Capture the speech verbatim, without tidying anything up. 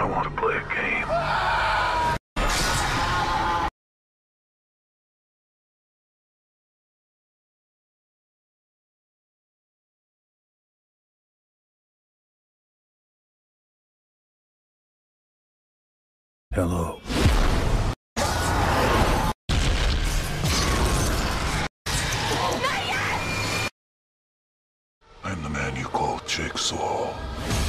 I want to play a game. Hello. I'm the man you call Jigsaw.